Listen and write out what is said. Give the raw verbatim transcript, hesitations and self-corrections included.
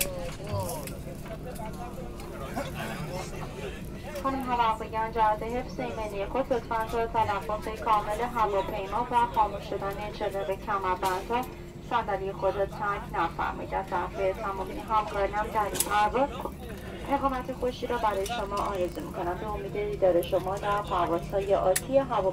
خانم هواپیما جهت حفظ ایمنی خود لطفاً تا تلفظ کامل هواپیما و خاموش شدن چراغ کمربندها صندلی خود را ترک نفرمایید. از طرف تمامی همکارانم در این پرواز اقامت خوشی را برای شما آرزو می‌کنم. به امید دیدار شما در پروازهای آتی هواپیما